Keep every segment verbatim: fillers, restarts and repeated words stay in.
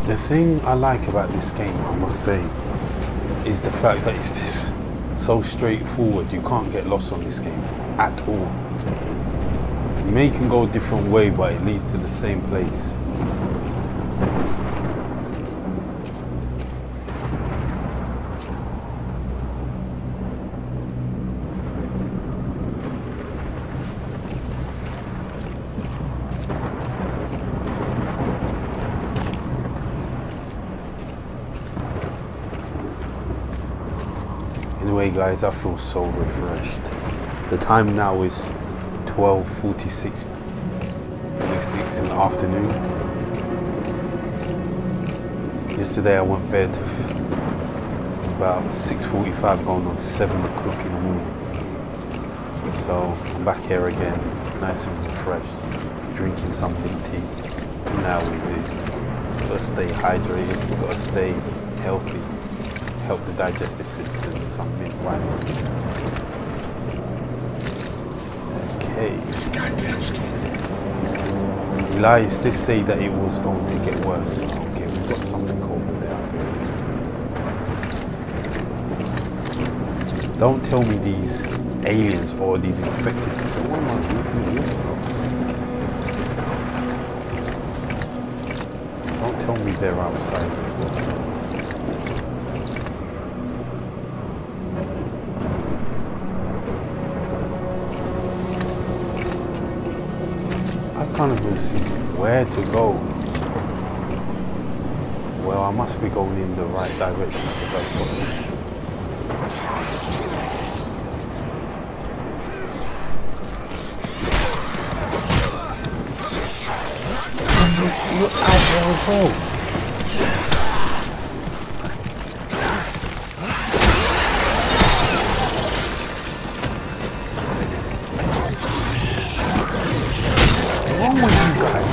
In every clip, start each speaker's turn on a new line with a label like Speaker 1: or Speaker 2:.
Speaker 1: The thing I like about this game, I must say, is the fact that it's this so straightforward. You can't get lost on this game at all. You may can go a different way, but it leads to the same place. Anyway guys, I feel so refreshed. The time now is twelve forty-six forty-six in the afternoon. Yesterday I went to bed about six forty-five, going on seven o'clock in the morning. So I'm back here again, nice and refreshed, drinking some mint tea. You know how we do. We've got to stay hydrated, we've got to stay healthy. Help the digestive system with some mint, why not? Okay. This goddamn storm. Elias did say that it was going to get worse. Okay, we've got something over there, I believe. Don't tell me these aliens or these infected people. What am I looking at? Don't tell me they're outside as well. I can't even see where to go. Well, I must be going in the right direction for that. Look out there as well. What's wrong with you guys?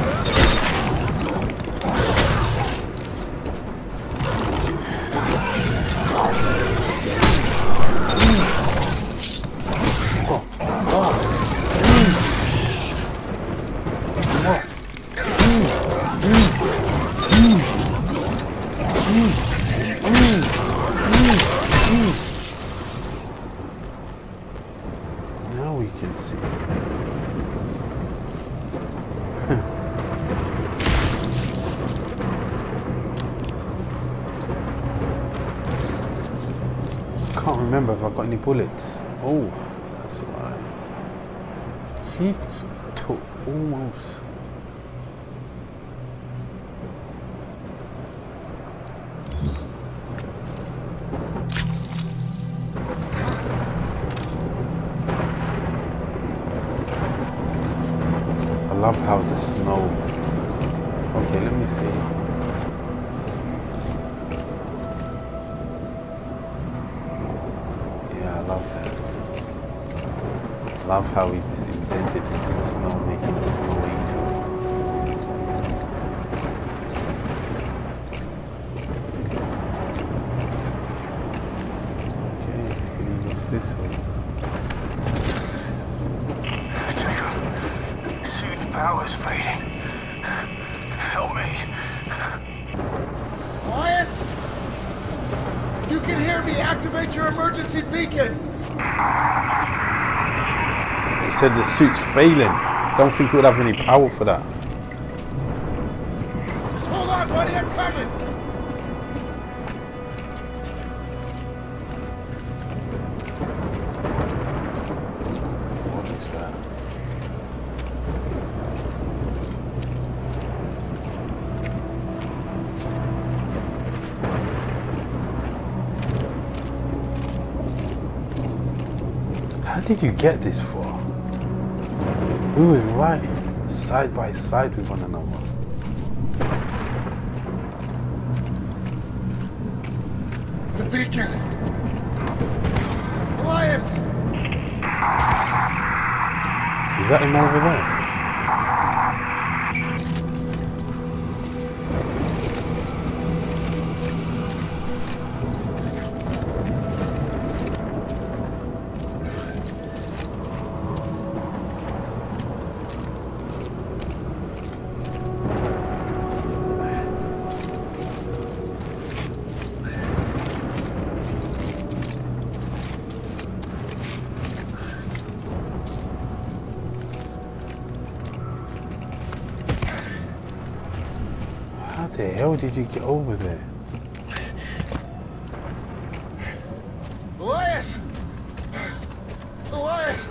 Speaker 1: Now we can see. Can't remember if I got any bullets. Oh, that's why. He took almost. I love how the snow. Okay, let me see. Love that. Love how he's just indented into the snow, making a snow angel. Okay, I believe it's this way.
Speaker 2: Jacob, suit's power's fading. Help me.
Speaker 3: Elias? If you can hear me, activate your emergency beacon.
Speaker 1: He said the suit's failing. Don't think it would have any power for that.
Speaker 3: Just hold on, buddy, I'm coming.
Speaker 1: What is that? How did you get this far? We was right side by side with one another.
Speaker 3: The beacon. Elias!
Speaker 1: Is that him over there? the hell did you get over there?
Speaker 3: Elias! Elias!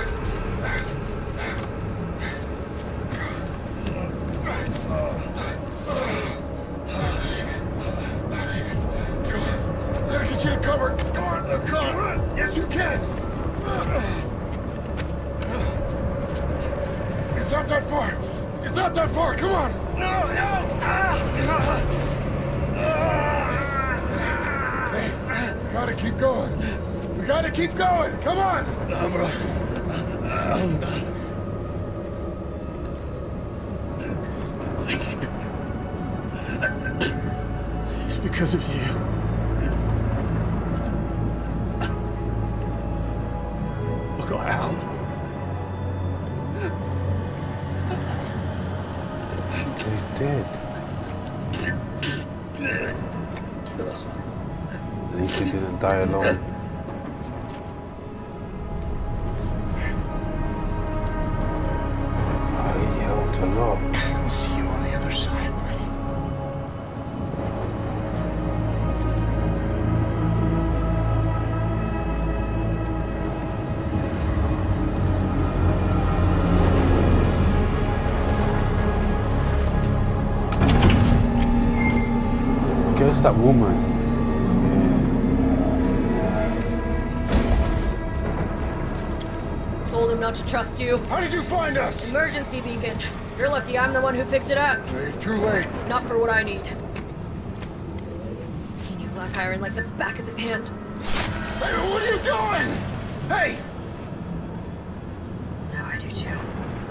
Speaker 3: Gotta get you to cover. Come on, come on. Yes, you can. It's not that far. It's not that far. Come on. No, no. Hey, we gotta keep going. We gotta keep going. Come on.
Speaker 2: No, bro. I'm done. It's because of you. Look around.
Speaker 1: He's dead. At least he didn't die alone. Oh, he helped a lot.
Speaker 2: I'll see you on the other side, buddy.
Speaker 1: Guess that woman.
Speaker 4: Told him not to trust you.
Speaker 3: How did you find us?
Speaker 4: Emergency beacon. You're lucky I'm the one who picked it up.
Speaker 3: Hey, too late.
Speaker 4: Not for what I need. He knew Black Iron like the back of his hand.
Speaker 3: Hey, what are you doing? Hey!
Speaker 4: Now I do too.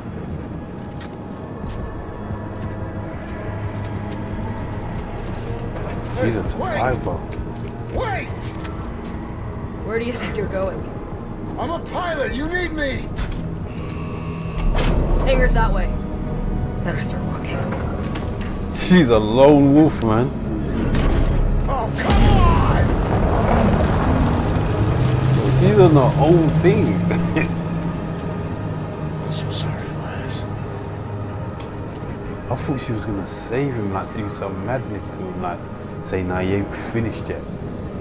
Speaker 1: She's a survivor.
Speaker 3: Wait!
Speaker 4: Where do you think you're going?
Speaker 3: I'm a pilot. You need me.
Speaker 4: Hangar's that way. Better start walking.
Speaker 1: She's a lone wolf, man.
Speaker 3: Oh, come on!
Speaker 1: She's on her own thing.
Speaker 2: I'm so sorry, Elias.
Speaker 1: I thought she was gonna save him, like do some madness to him, like say, "Nah, you ain't finished yet."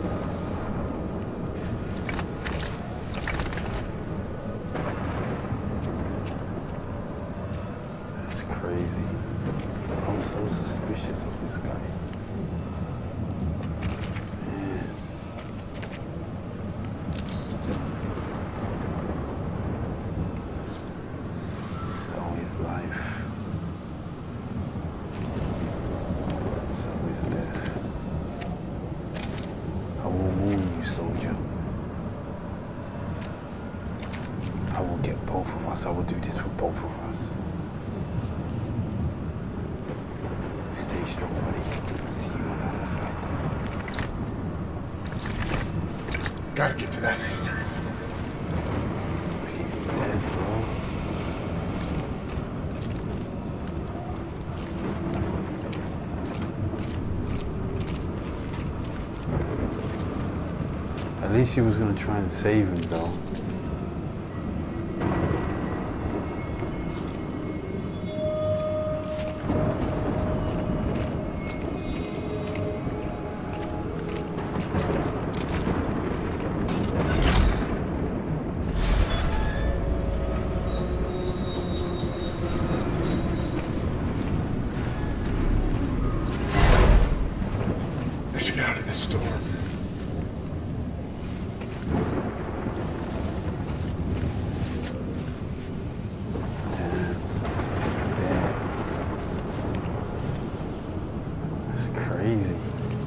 Speaker 1: That's crazy. I was so suspicious of this guy. Man. So is life. And so is death. I will warn you, soldier. I will get both of us. I will do this for both of us. Stay strong, buddy. I'll see you on the other side.
Speaker 3: Gotta get to that hangar.
Speaker 1: He's dead, bro. At least he was gonna try and save him, though.
Speaker 3: I should get out of this storm.
Speaker 1: It's just there. That's crazy.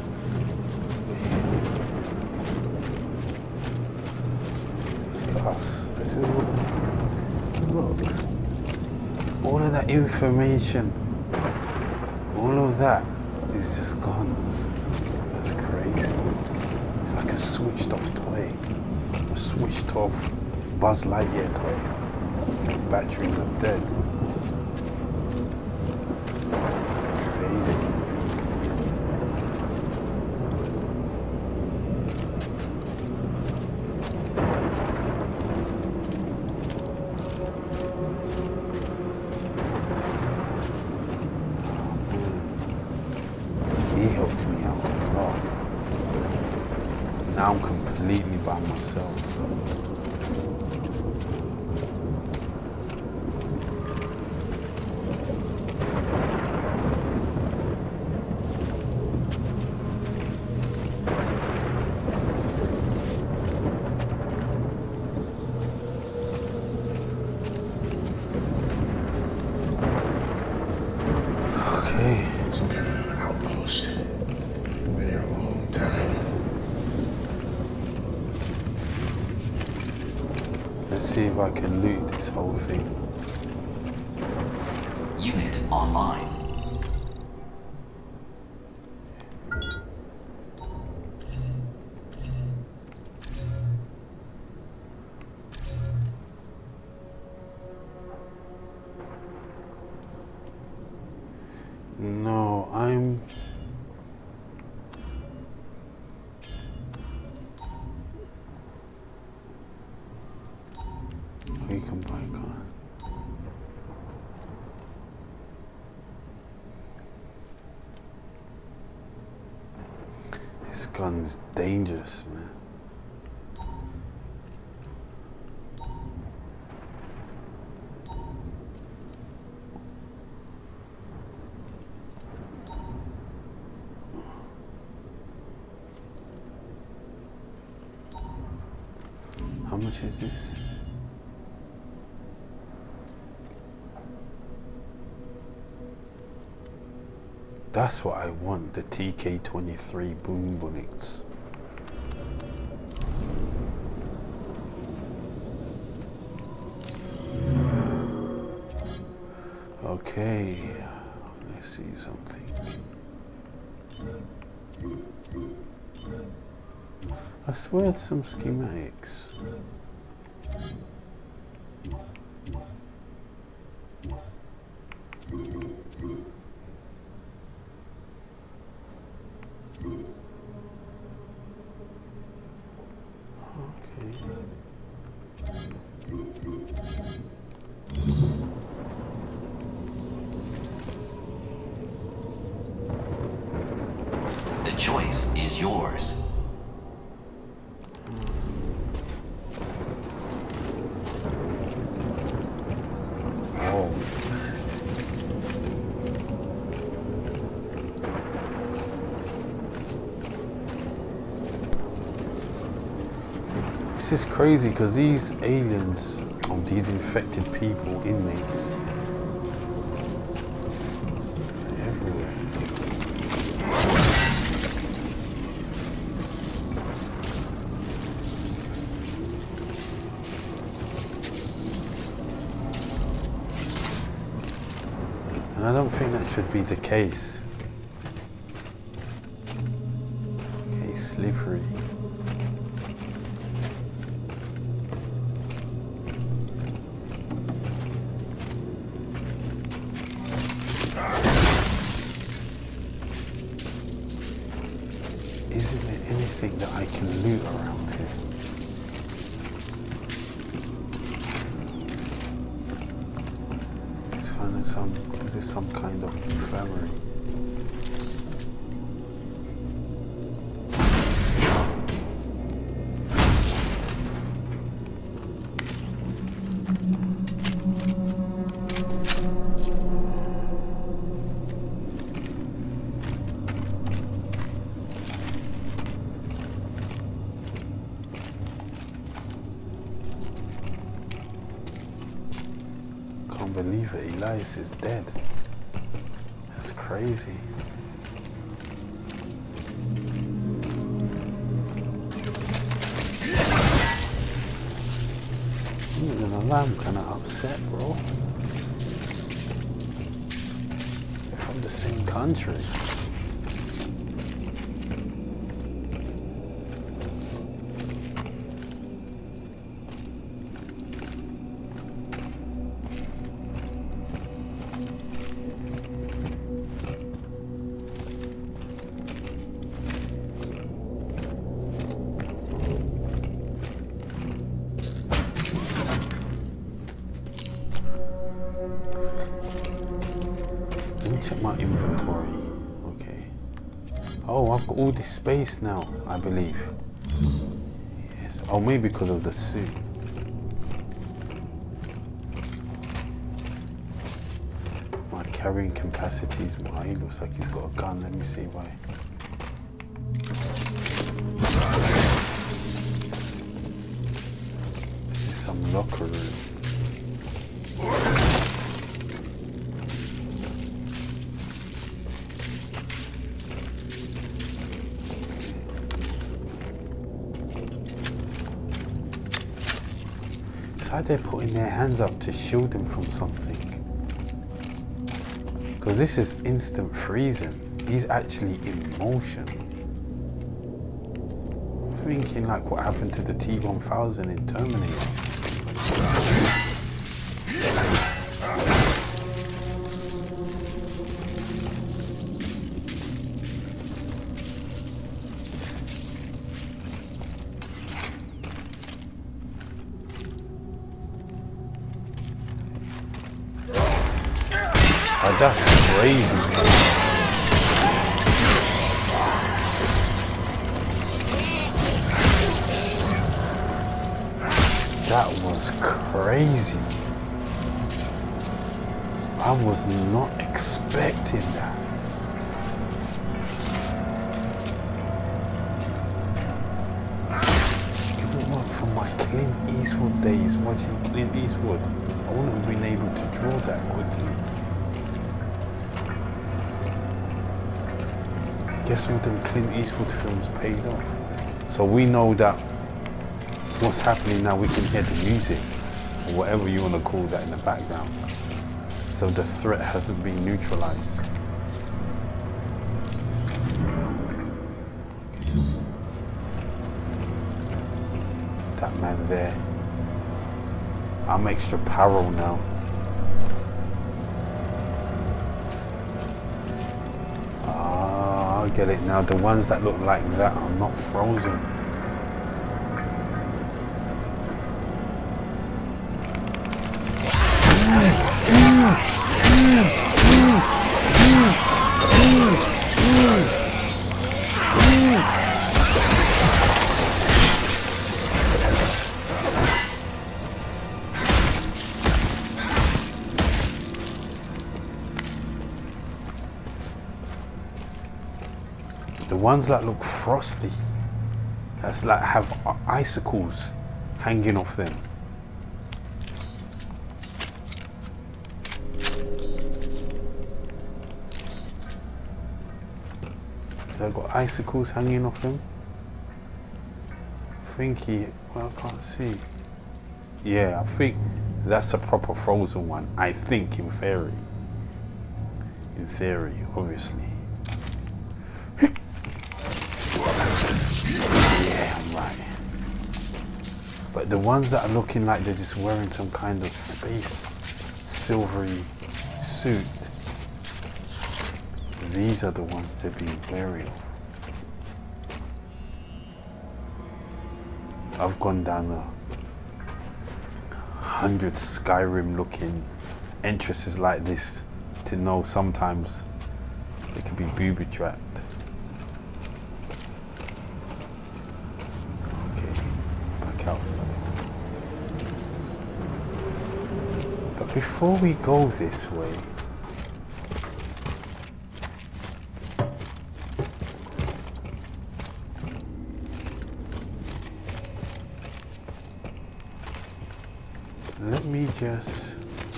Speaker 1: Look at us. This is what. Look. All of that information, all of that is just gone. That's crazy. It's like a switched off toy. A switched off Buzz Lightyear toy. Batteries are dead. It's crazy. cell. See if I can loot this whole thing.
Speaker 5: Unit online.
Speaker 1: No, I'm... You can buy a gun. This gun is dangerous, man. How much is this? That's what I want, the T K twenty-three boom bullets. Okay, let's see something. I swear it's some schematics.
Speaker 5: The choice is yours.
Speaker 1: Oh. This is crazy because these aliens, oh, these infected people, inmates, they're everywhere. And I don't think that should be the case. Okay, slippery. Isn't there anything that I can loot around here? It's kind of some, is this some kind of infirmary? Can't believe it, Elias is dead. That's crazy. Even an alarm kinda upset, bro. They're from the same country. Check my inventory. Okay. Oh, I've got all this space now, I believe. Yes, Oh, maybe because of the suit. My carrying capacity is why. He looks like he's got a gun. Let me see why. This is some locker room. How they're putting their hands up to shield them from something. Because this is instant freezing. He's actually in motion. I'm thinking like what happened to the T one thousand in Terminator. That's crazy. That was crazy. I was not expecting that. If it weren't for my Clint Eastwood days watching Clint Eastwood, I wouldn't have been able to draw that quickly. Guess all them Clint Eastwood films paid off. So we know that what's happening now, we can hear the music, or whatever you want to call that in the background. So the threat hasn't been neutralized. That man there. I'm extra paro now. I get it now. The ones that look like that are not frozen. The ones that look frosty, that's like have icicles hanging off them. They've got icicles hanging off them. I think he, well, I can't see. Yeah, I think that's a proper frozen one. I think, in theory. In theory, obviously. Yeah, I'm right. But the ones that are looking like they're just wearing some kind of space silvery suit, these are the ones to be wary of. I've gone down a hundred Skyrim looking entrances like this to know sometimes they could be booby trapped. Okay, back outside. But before we go this way, let me just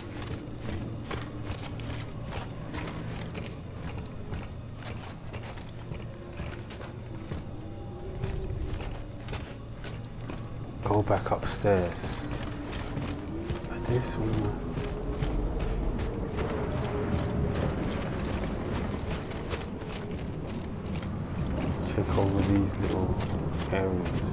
Speaker 1: go back upstairs. But this one, check over these little areas.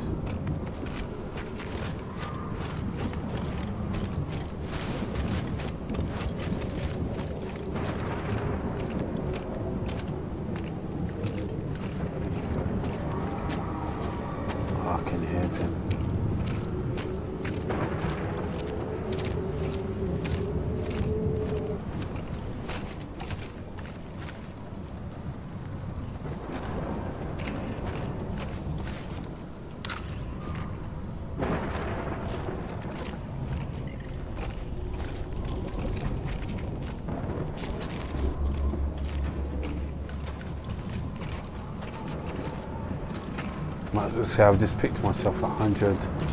Speaker 1: Might as well say I've just picked myself a hundred,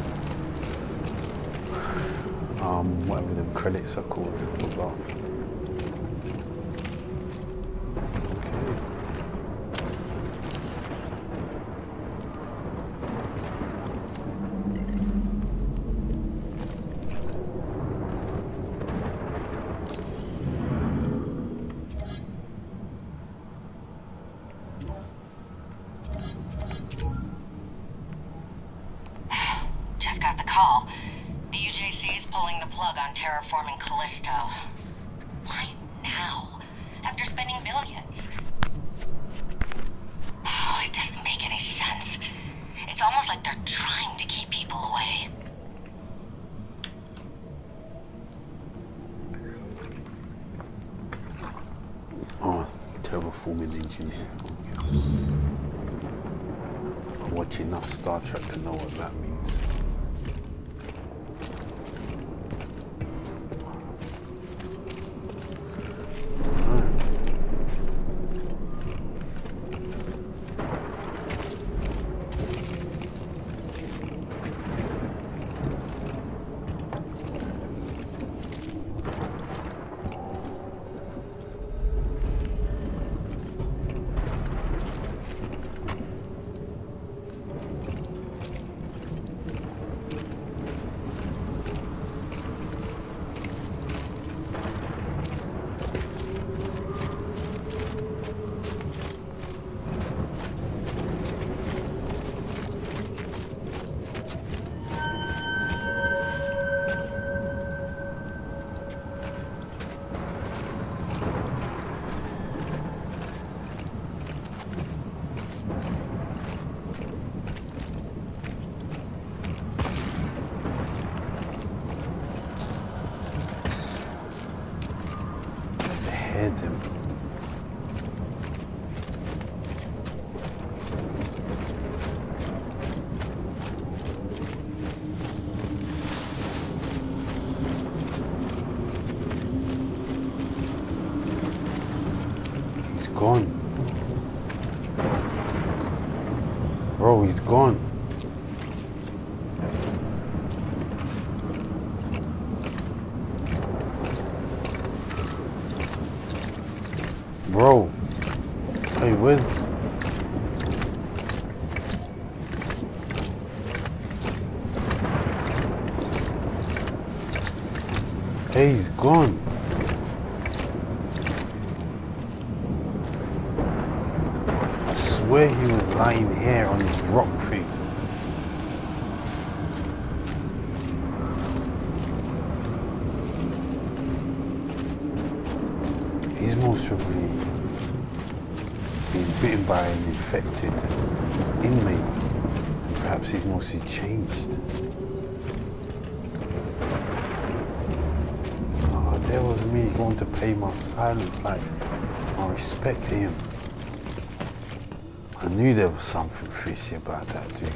Speaker 1: um, whatever them credits are called. Football.
Speaker 6: Terraforming Callisto. Why now? After spending millions? Oh, it doesn't make any sense. It's almost like they're trying to keep people away.
Speaker 1: Oh, terraforming engineer. I watch enough Star Trek to know what that means. Them. He's gone. Bro, he's gone. Bro, hey, where? Hey, he's gone. I swear he was lying here on this rock thing. He's most probably been bitten by an infected inmate. Perhaps he's mostly changed. Oh, there was me going to pay my silence, like my respect to him. I knew there was something fishy about that dude.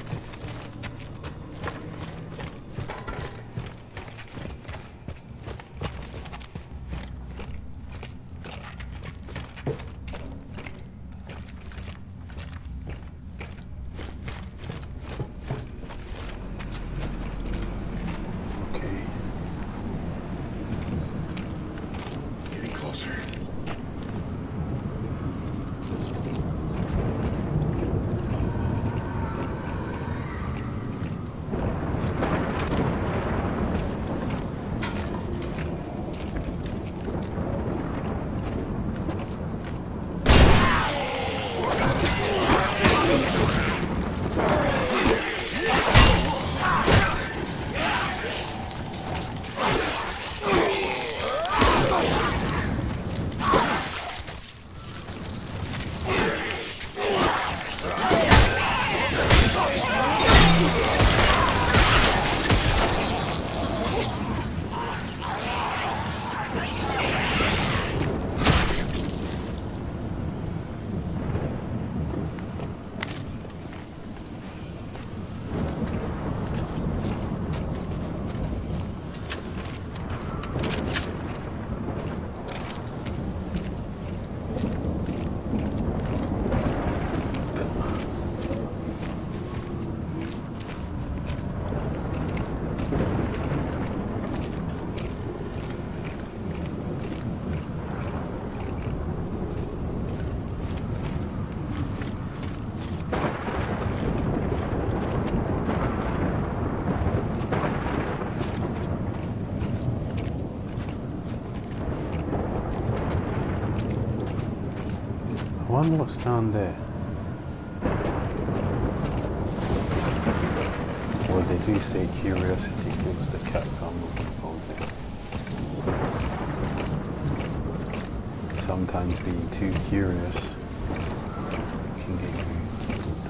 Speaker 1: wonder what's down there. Well, they do say curiosity kills the cat, so I'm not gonna go there. Sometimes being too curious can get you killed.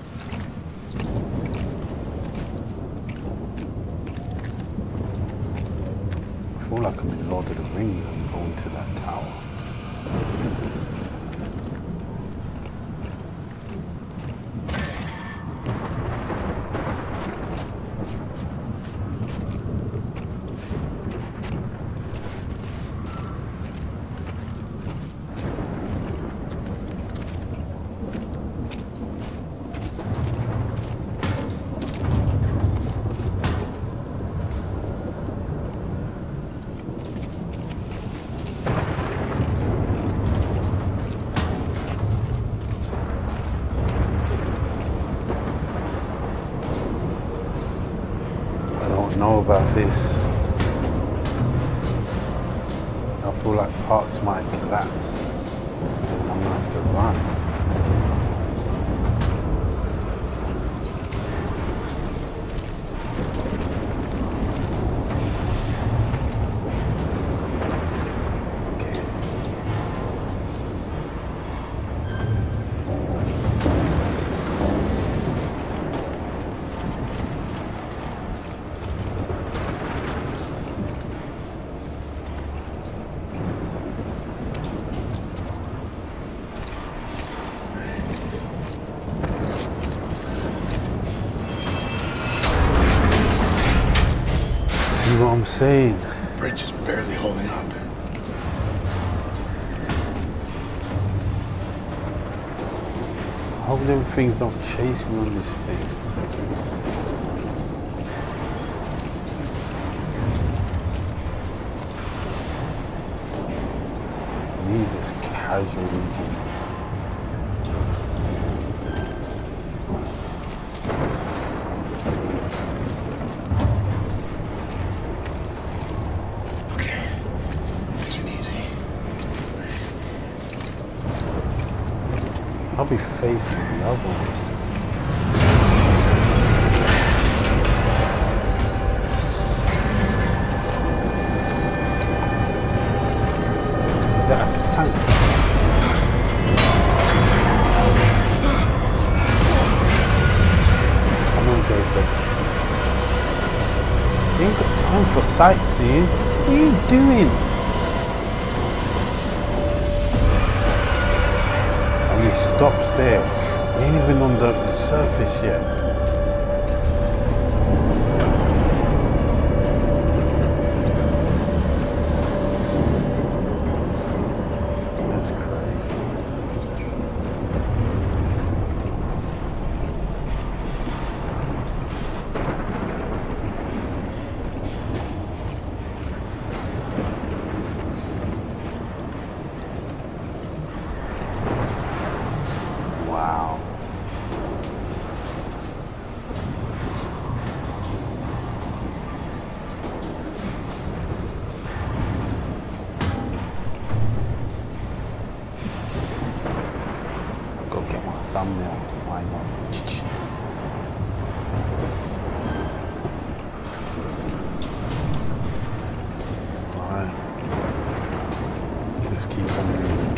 Speaker 1: I feel like I'm in Lord of the Rings and going to that tower. Know about this. I feel like parts might collapse and I'm gonna have to run. What I'm saying.
Speaker 2: Bridge is barely holding up.
Speaker 1: I hope them things don't chase me on this thing. And use this casually just. I'll be facing the other way. Is that a tank? Come on, Jacob. You ain't got time for sightseeing. What are you doing? He stops there. He ain't even on the, the surface yet. That's crazy. Wow. Go get my thumbnail. Why not? Alright. Let's keep on moving.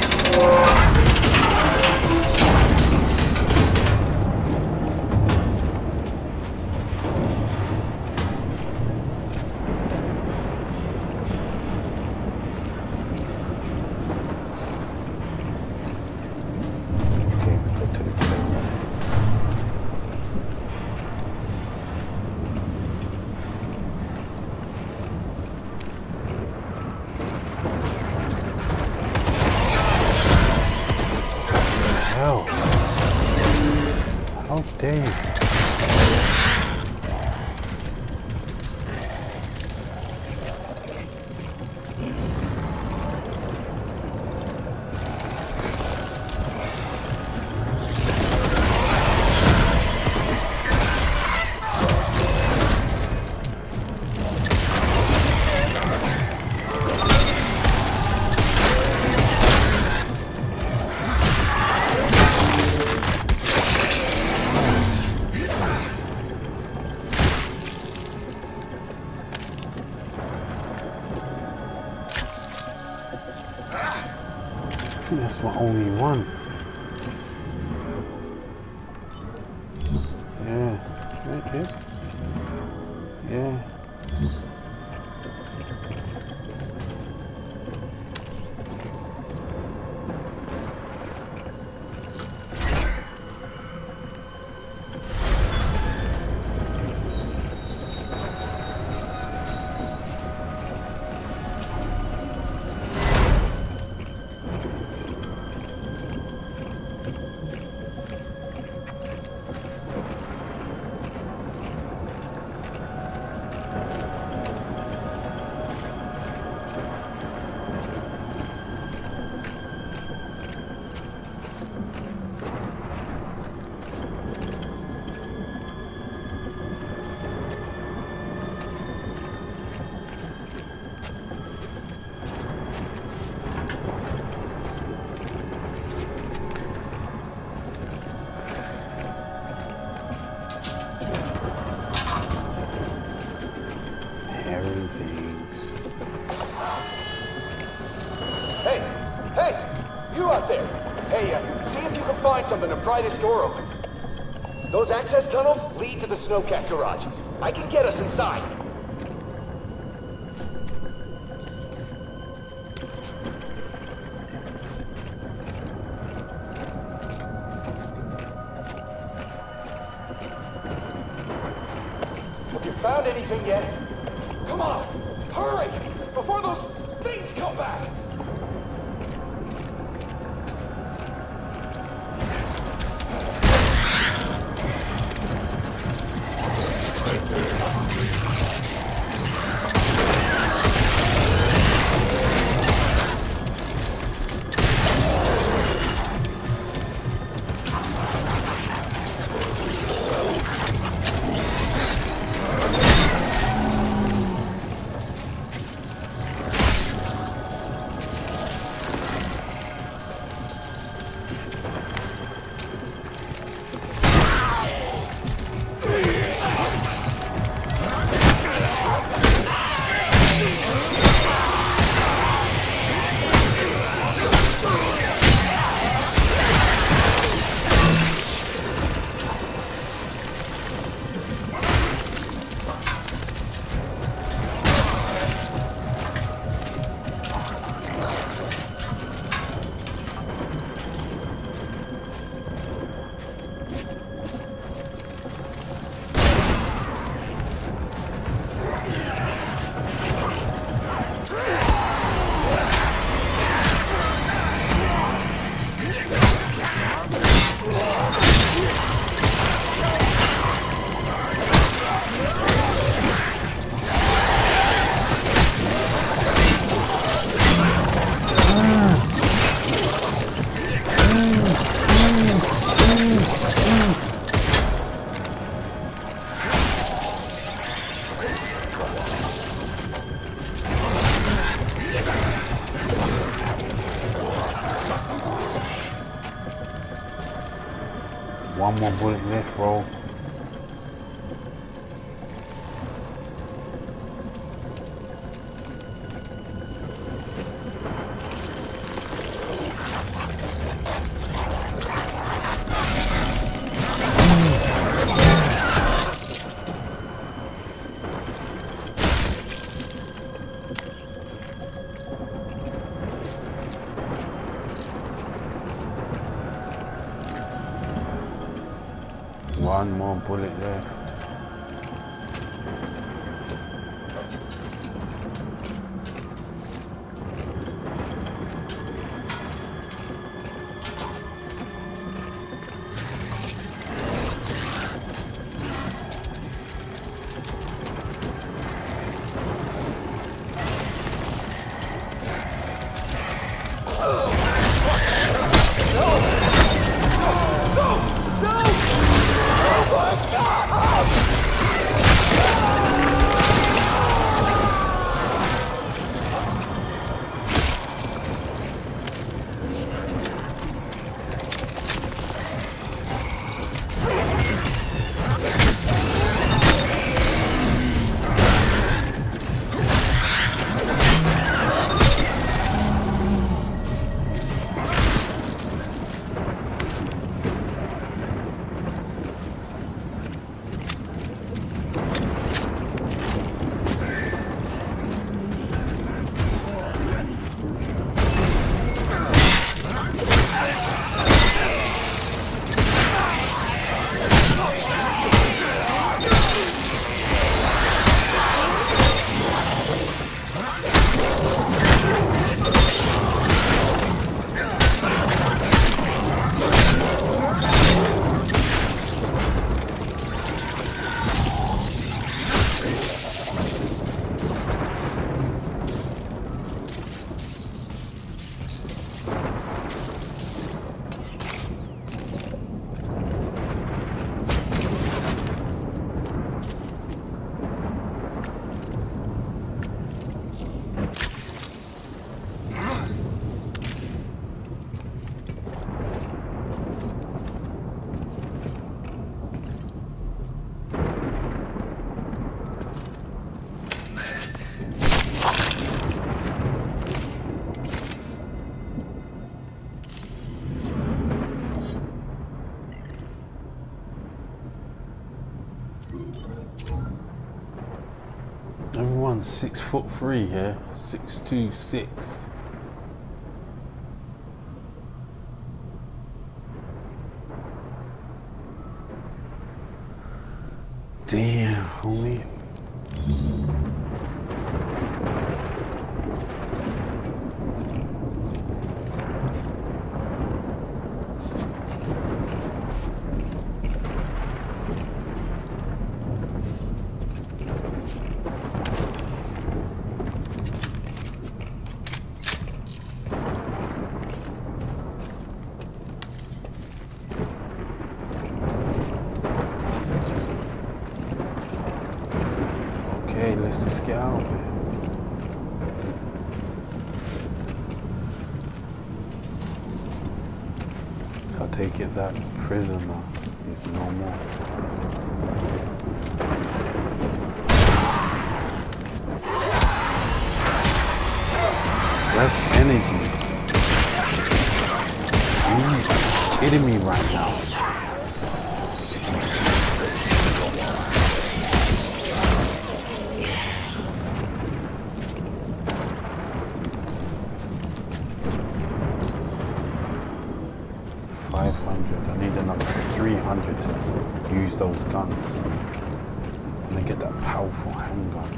Speaker 1: How dare you? think that's my only one. Yeah, it is. Yeah. Things.
Speaker 7: Hey, hey, you out there! Hey, uh, see if you can find something to pry this door open. Those access tunnels lead to the snowcat garage. I can get us inside. Have you found anything yet? Come on, hurry, before those things come back!
Speaker 1: One more bullet left, bro. One more bullet left.
Speaker 7: No! No! Oh my God!
Speaker 1: I'm six foot three here, six two six. Damn, homie. Okay, let's just get out, man. So I take it that prisoner is no more. Fresh energy. You kidding me right now? five hundred. I need another three hundred to use those guns and then get that powerful handgun.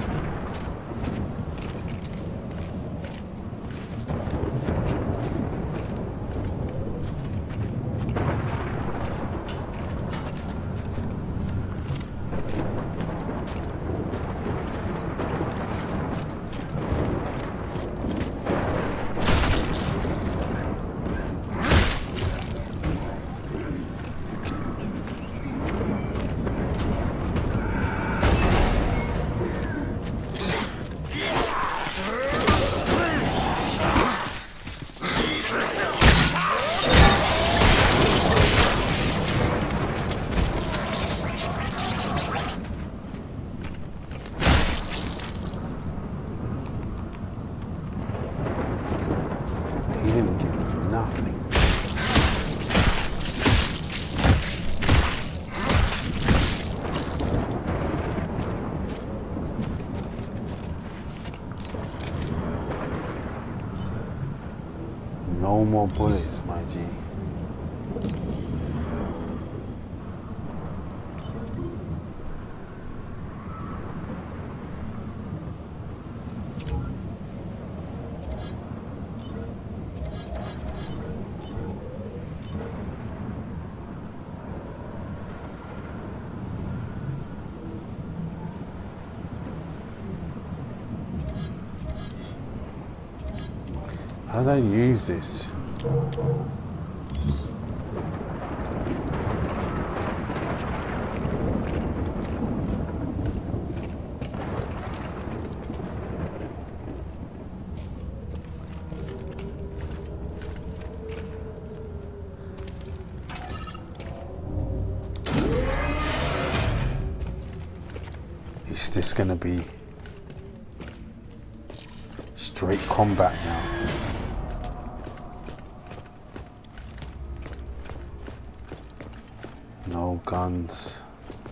Speaker 1: He didn't give me nothing. No more bullets, my G. How do I use this? Is this gonna be straight combat now? No guns.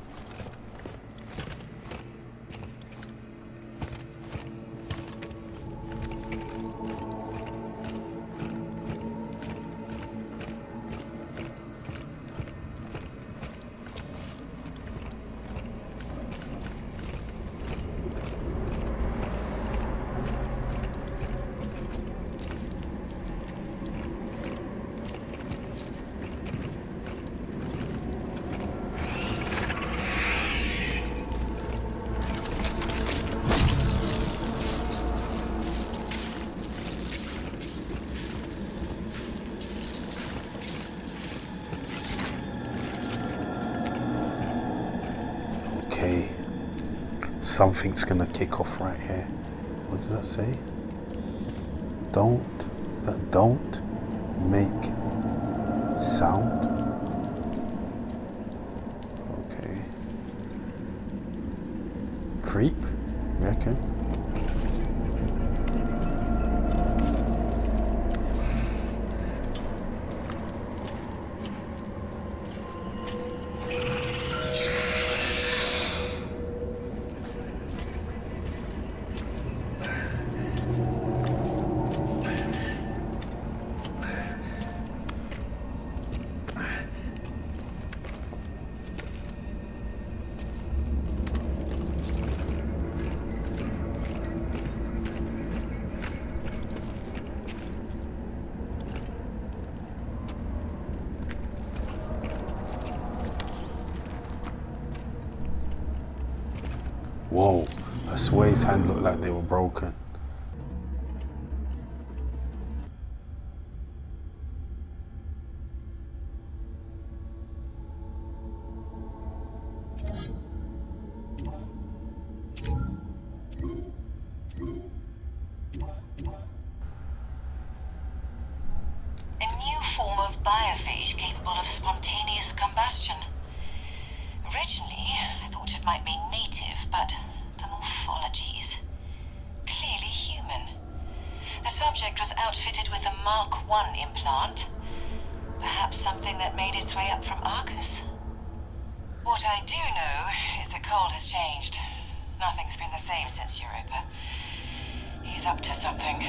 Speaker 1: Okay, something's gonna kick off right here. What does that say? Don't, that don't make sound. Okay. Creep, you reckon? swear his hand looked like they were broken.
Speaker 6: Biophage capable of spontaneous combustion. Originally, I thought it might be native, but the morphologies clearly human. The subject was outfitted with a Mark one implant, perhaps something that made its way up from Arcus. What I do know is that Cold has changed. Nothing's been the same since Europa. He's up to something.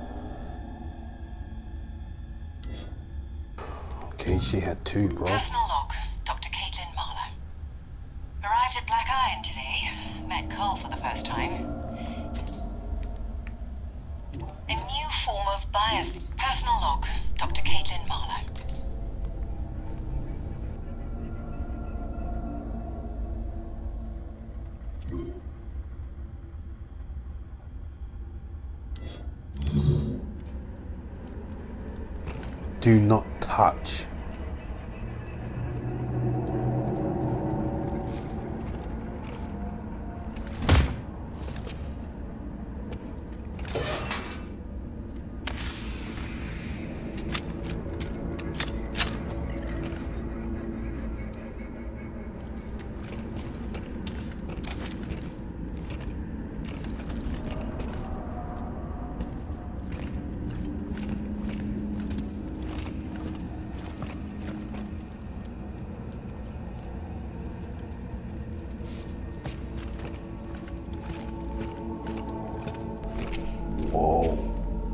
Speaker 1: Okay, she had two, bro.
Speaker 6: Personal log, Doctor Caitlin Marler. Arrived at Black Iron today. Met Cole for the first time. A new form of bio... Personal log, Doctor Caitlin Marler.
Speaker 1: Do not touch. Whoa.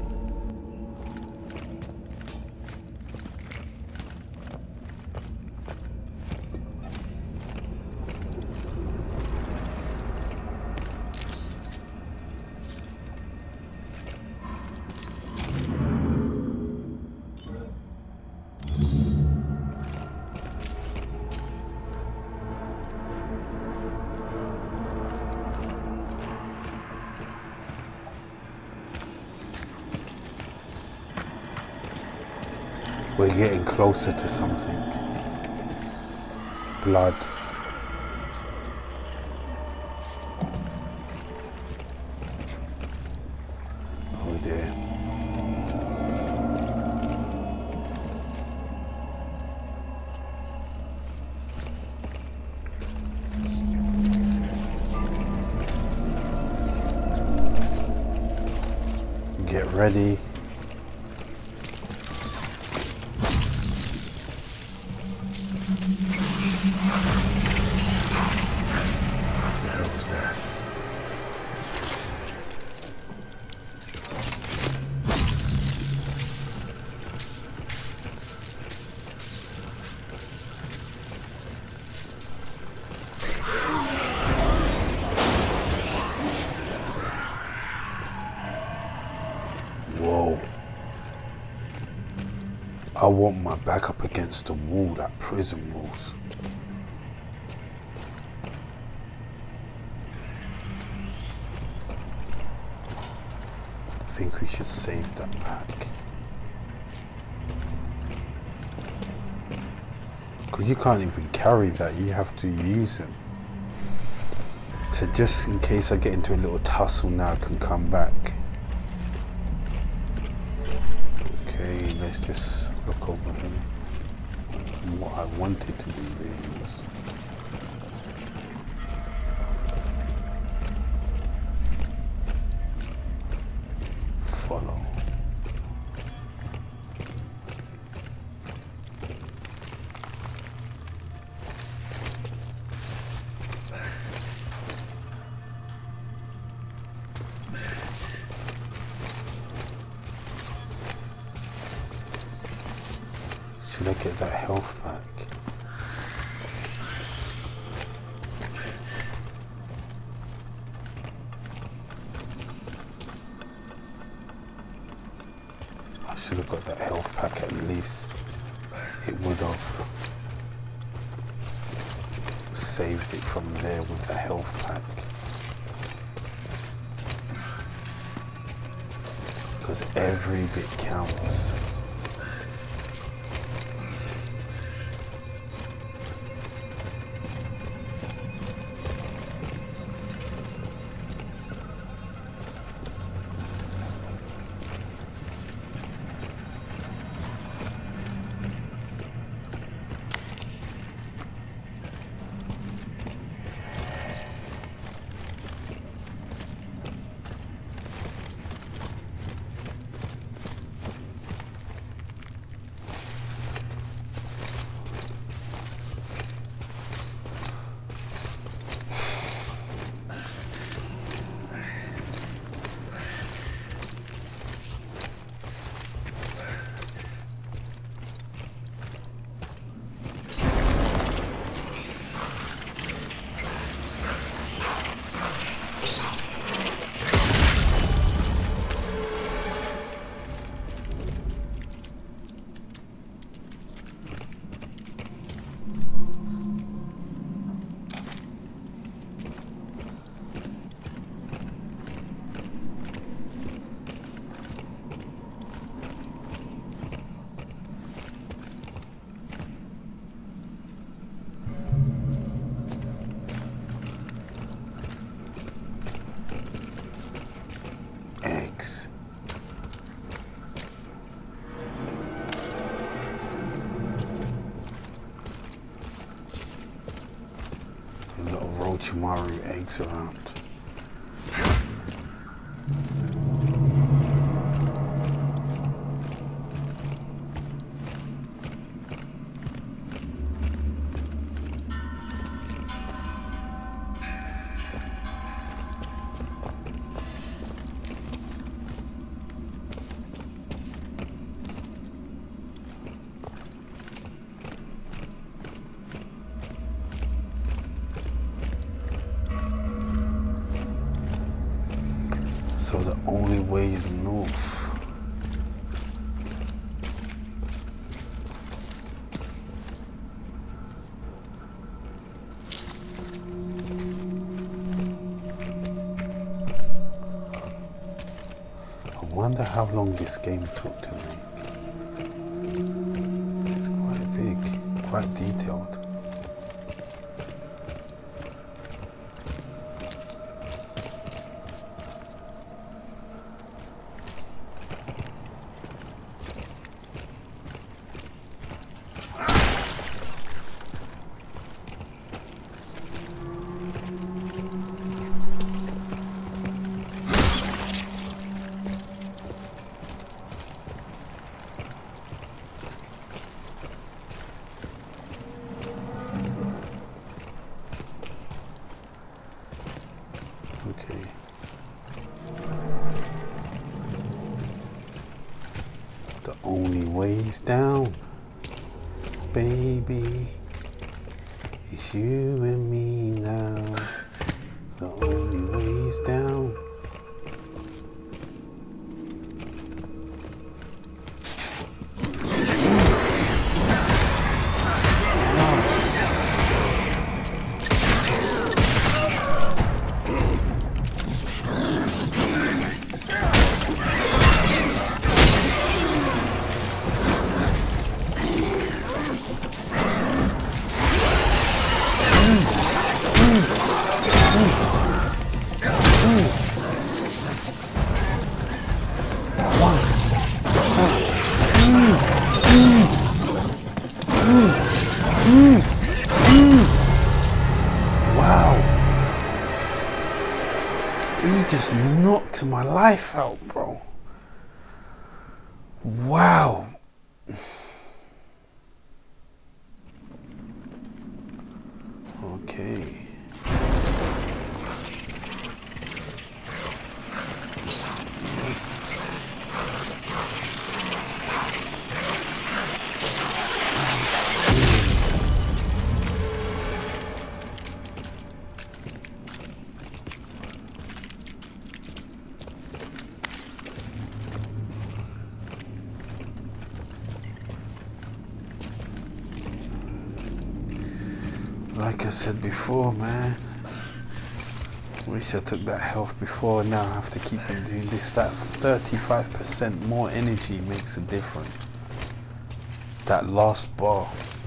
Speaker 1: We're getting closer to something. Blood. Oh dear. Get ready. Whoa. I want my back up against the wall, that prison walls. I think we should save that pack. Because you can't even carry that, you have to use it. So just in case I get into a little tussle now, I can come back. Okay, let's just look over here. What I wanted to do really was follow. Should I get that health back? I should have got that health pack at least. It would have saved it from there with the health pack. because every bit counts. Orochimaru eggs around. So the only way is north. I wonder how long this game took to make. It's quite big, quite detailed. Okay. The only way's down, baby. It's you and me now. The only way's down. You just knocked my life out, bro. Wow. Okay. Like I said before, man, Wish I took that health before. Now I have to keep on doing this. That thirty-five percent more energy makes a difference. That last bar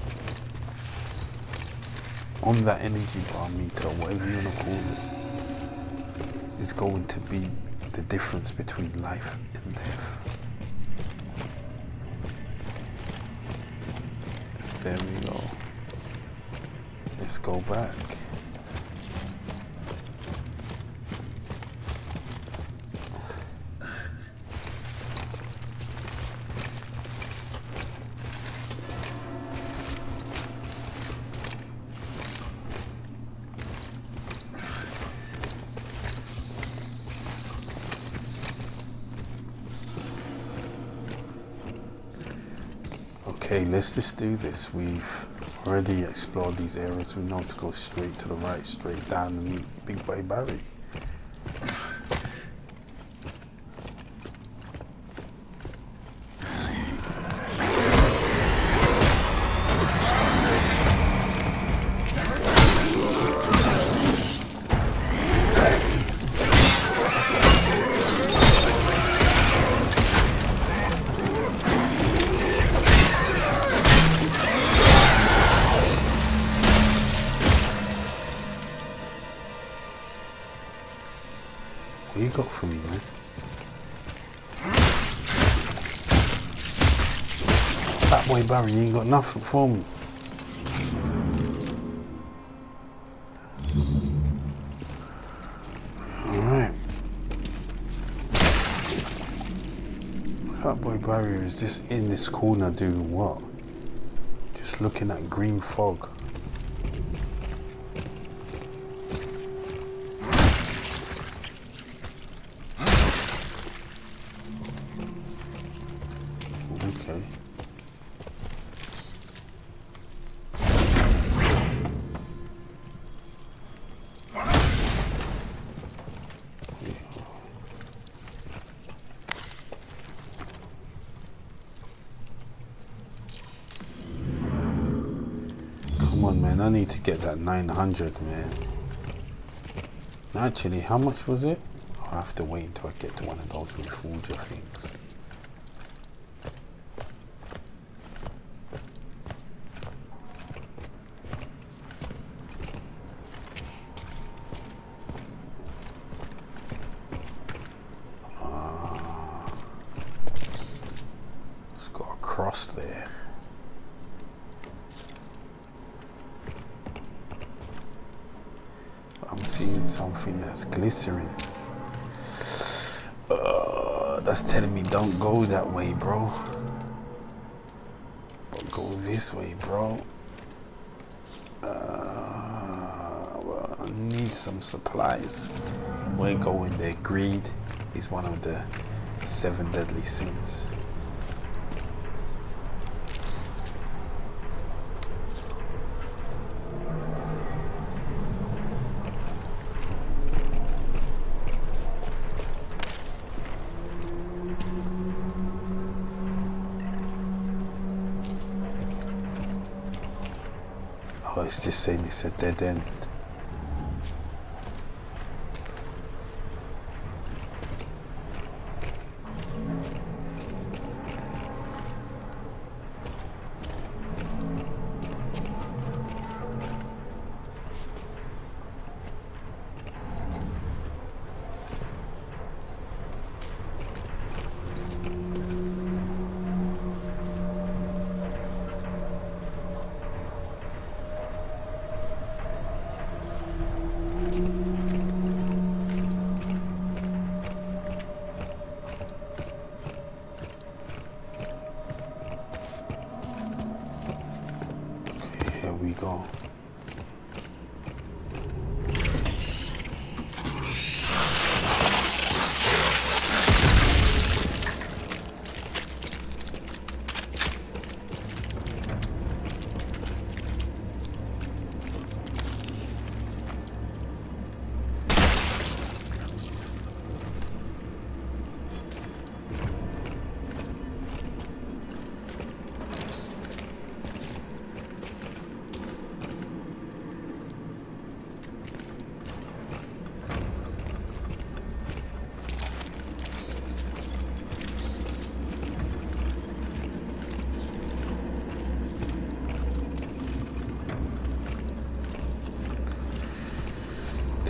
Speaker 1: on that energy bar meter, whatever you want to call it, is going to be the difference between life and death. There we go. Let's go back. Okay, let's just do this. We've already explored these areas. We know to go straight to the right, straight down and meet Big Boy Barry. What you got for me, man? Fat Boy Barry, you ain't got nothing for me. Alright. Fat Boy Barry is just in this corner doing what? Just looking at green fog. Okay. Come on, man, I need to get that nine hundred, man. Actually, how much was it? I'll have to wait until I get to one of those reforger things. Cross there. I'm seeing something that's glittering. Uh, that's telling me don't go that way, bro. But go this way, bro. Uh, well, I need some supplies. We're going there. Greed is one of the seven deadly sins. Oh, it's just saying it's a dead end. Here we go.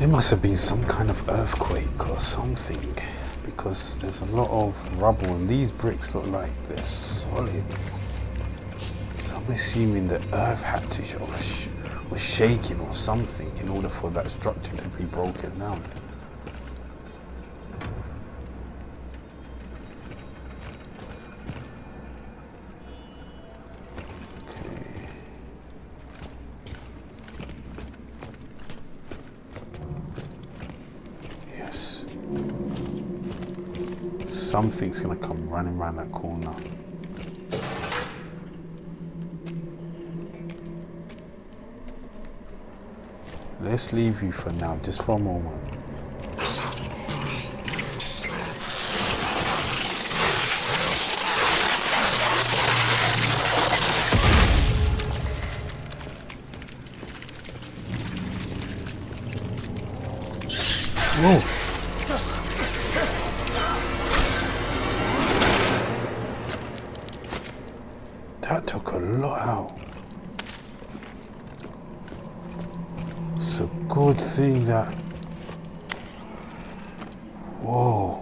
Speaker 1: There must have been some kind of earthquake or something, because there's a lot of rubble and these bricks look like they're solid. So I'm assuming the earth had to sh sh was shaking or something in order for that structure to be broken down. Okay. Yes. Something's gonna come running around that corner. Let's leave you for now, just for a moment. Whoa. That took a lot out. It's a good thing that... Whoa.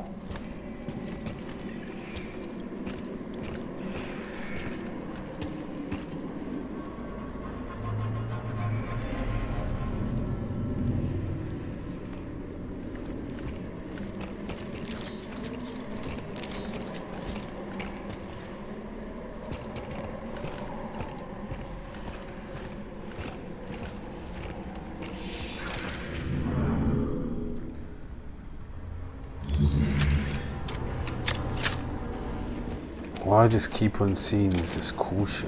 Speaker 1: What I just keep on seeing is this caution.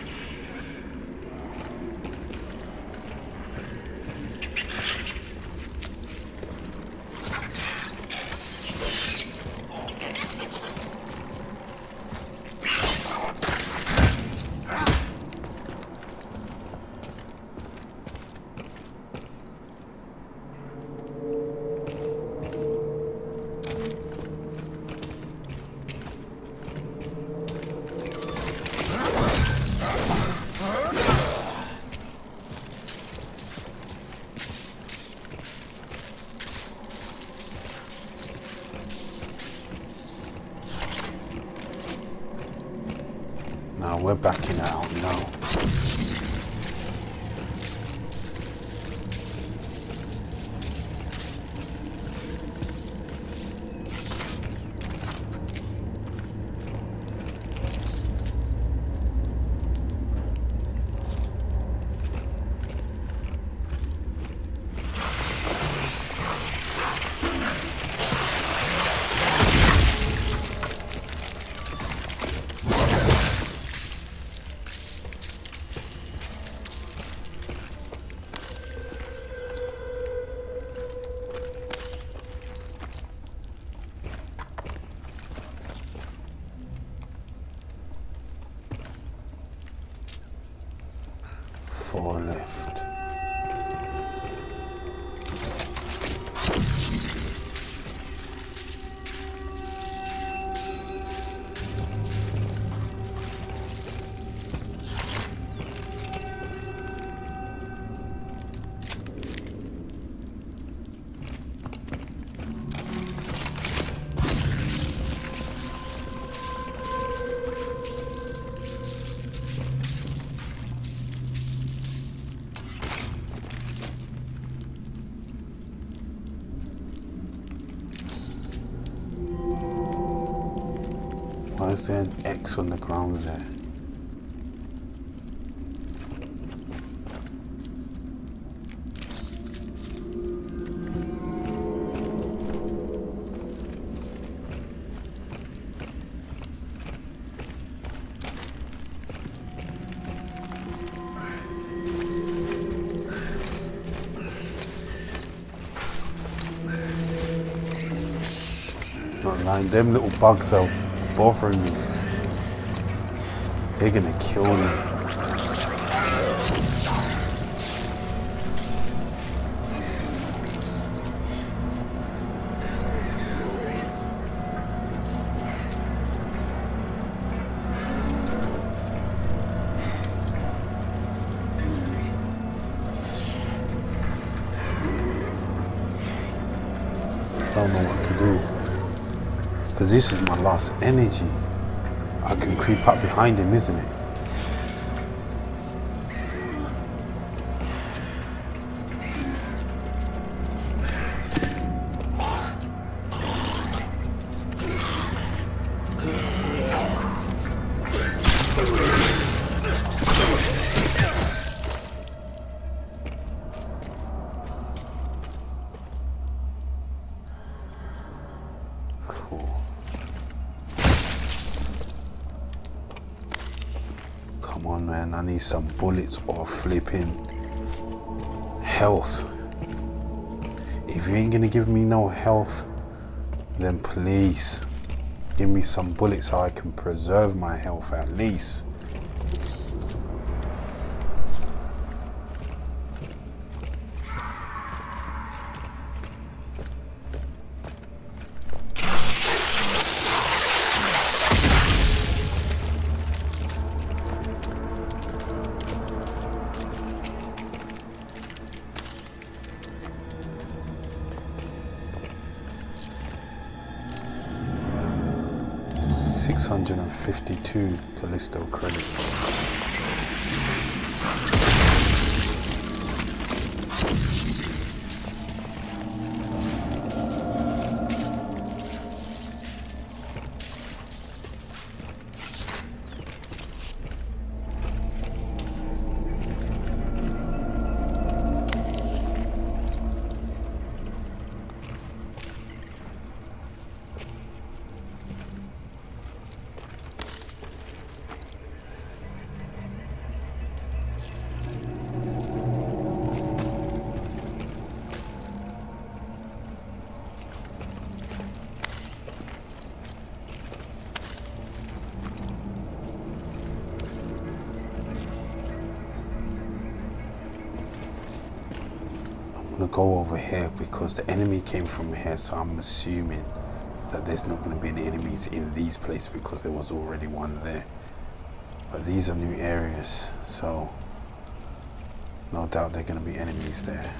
Speaker 1: Now we're backing out now. Four left. Why is there an X on the ground there? Not lying, them little bugs are bothering me. They're gonna kill me. this is my last energy. I can creep up behind him, isn't it? Come on, man, I need some bullets or flipping health. If you ain't gonna give me no health, then please give me some bullets so I can preserve my health at least. six hundred fifty-two Callisto credits. I'm gonna go over here because the enemy came from here, so I'm assuming that there's not going to be any enemies in these places because there was already one there. But these are new areas, so no doubt there are going to be enemies there.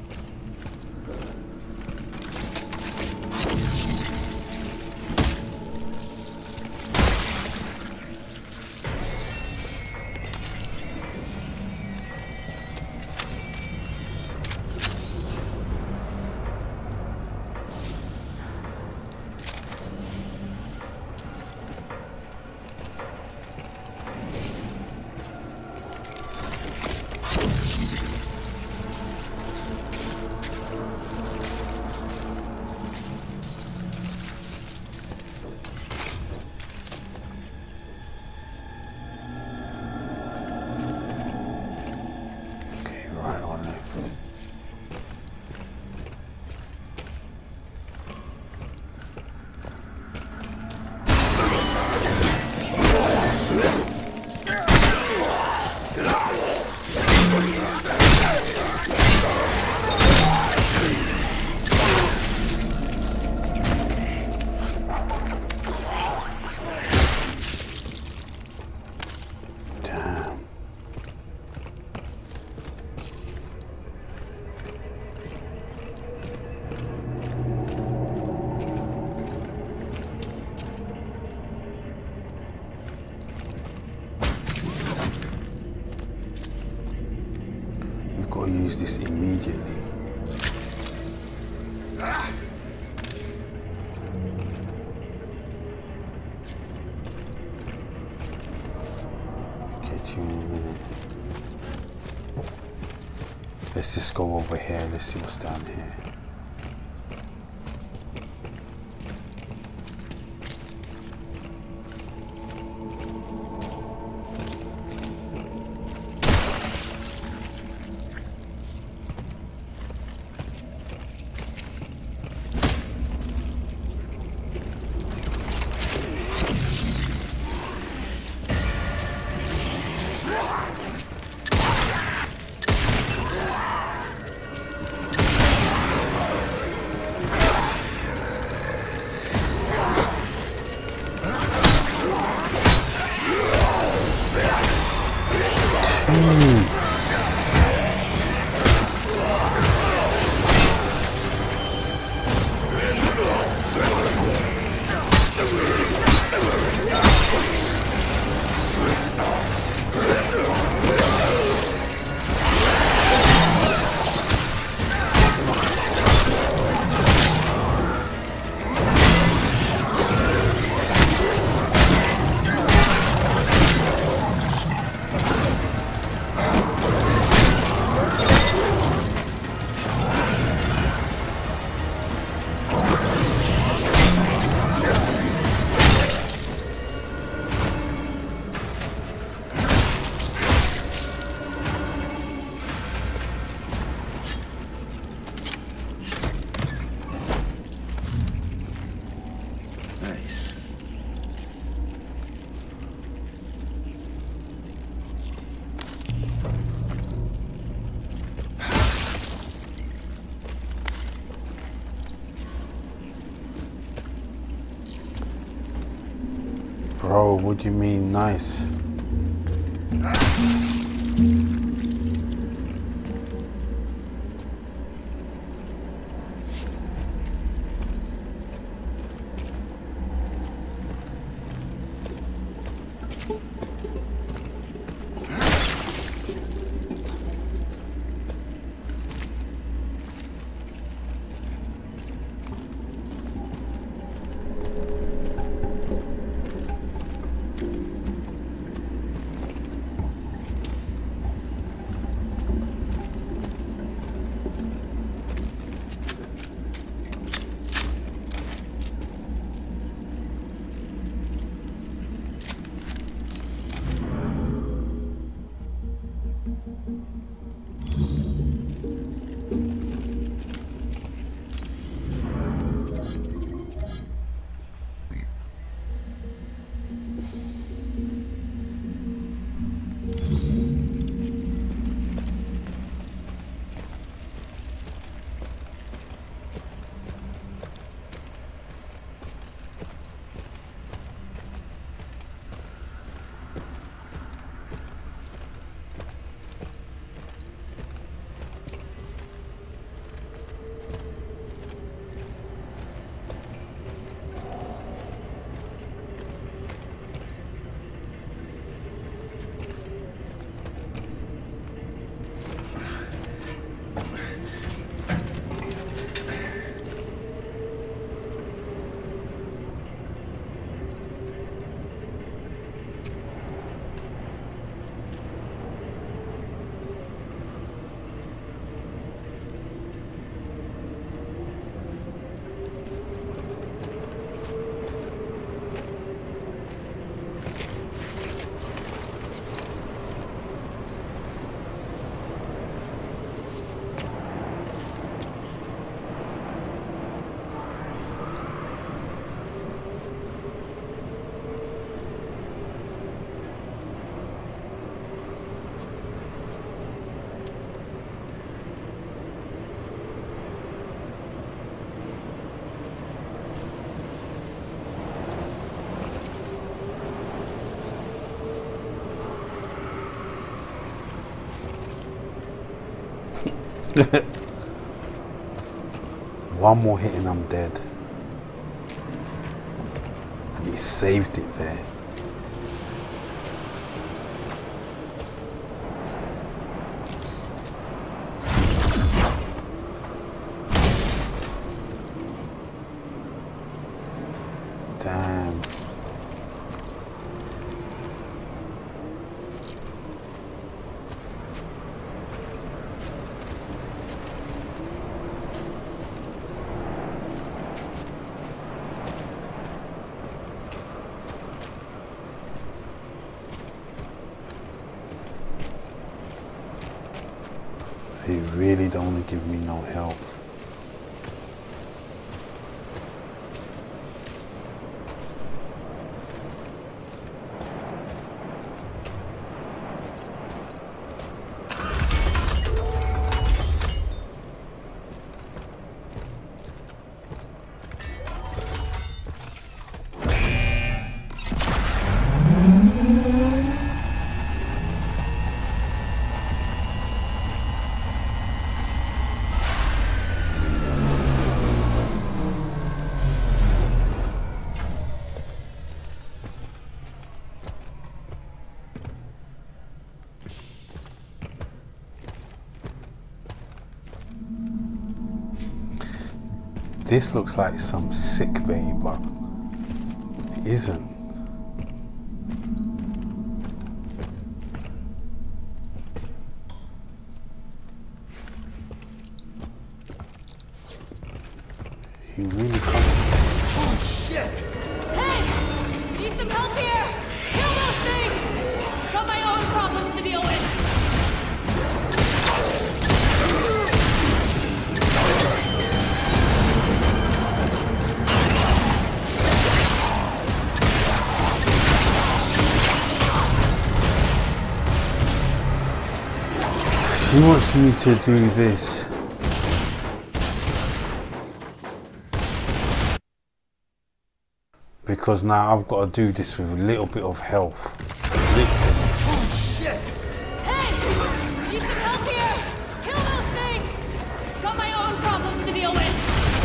Speaker 1: Use this immediately. Get you in a minute. Let's just go over here. Let's see what's down here. Bro, what do you mean nice? One more hit and I'm dead. And he saved it there. Damn. They really don't want to give me no help. This looks like some sick bay, but it isn't. He really can't.
Speaker 3: Oh shit!
Speaker 4: Hey! Need some help here! Kill those things! Got my own problems to deal with!
Speaker 1: She wants me to do this. because now I've got to do this with a little bit of health.
Speaker 3: Holy shit!
Speaker 4: Hey! Need some help here! Kill those things! Got my own problems to deal with!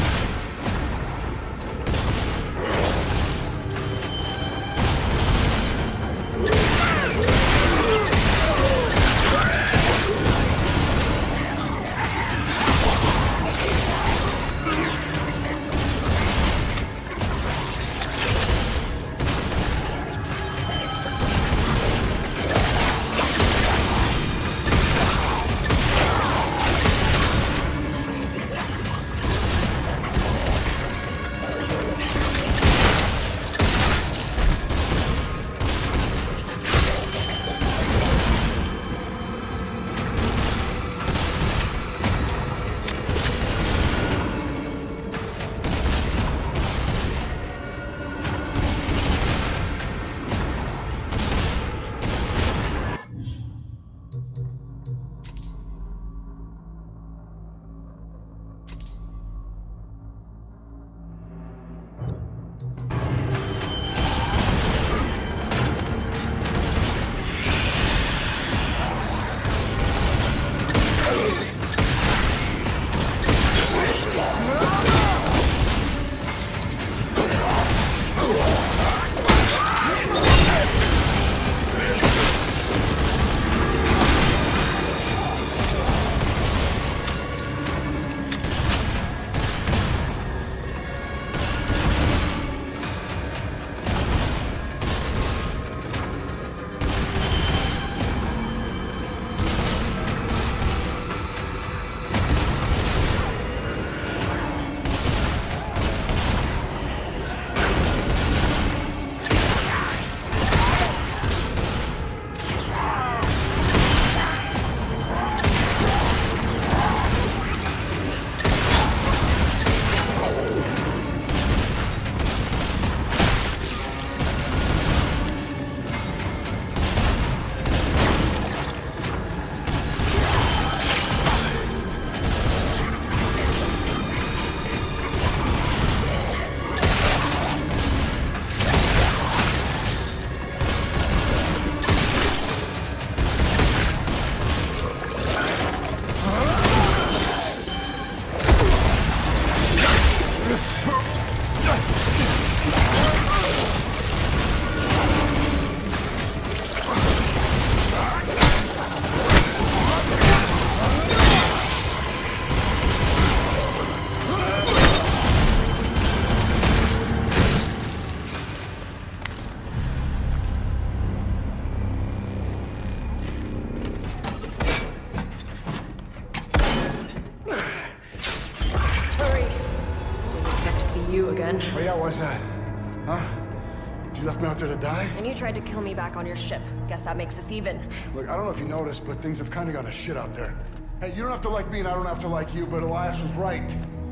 Speaker 3: Oh yeah, why's that? Huh? You left me out there to die?
Speaker 8: And you tried to kill me back on your ship. Guess that makes us even.
Speaker 3: Look, I don't know if you noticed, but things have kind of gone to shit out there. Hey, you don't have to like me and I don't have to like you, but Elias was right.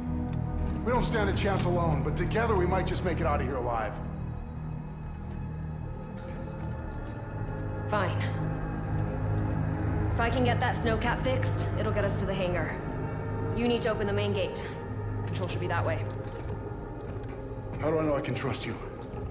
Speaker 3: We don't stand a chance alone, but together we might just make it out of here alive.
Speaker 8: Fine. If I can get that snowcat fixed, it'll get us to the hangar. You need to open the main gate. Control should be that way.
Speaker 3: How do I know I can trust you?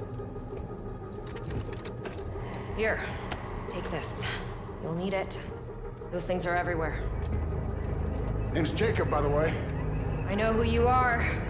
Speaker 8: Here, take this. You'll need it. Those things are everywhere.
Speaker 3: Name's Jacob, by the way.
Speaker 8: I know who you are.